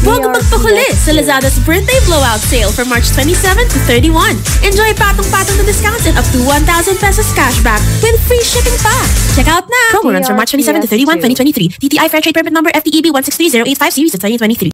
Huwag magpakuli sa Lazada's Birthday Blowout Sale for March 27 to 31. Enjoy patong-patong na discounts and up to 1,000 pesos cashback with free shipping pa. Check out now! Promo runs from March 27 to 31, 2023. DTI Fair Trade Permit Number FTEB 1630850 Series of 2023.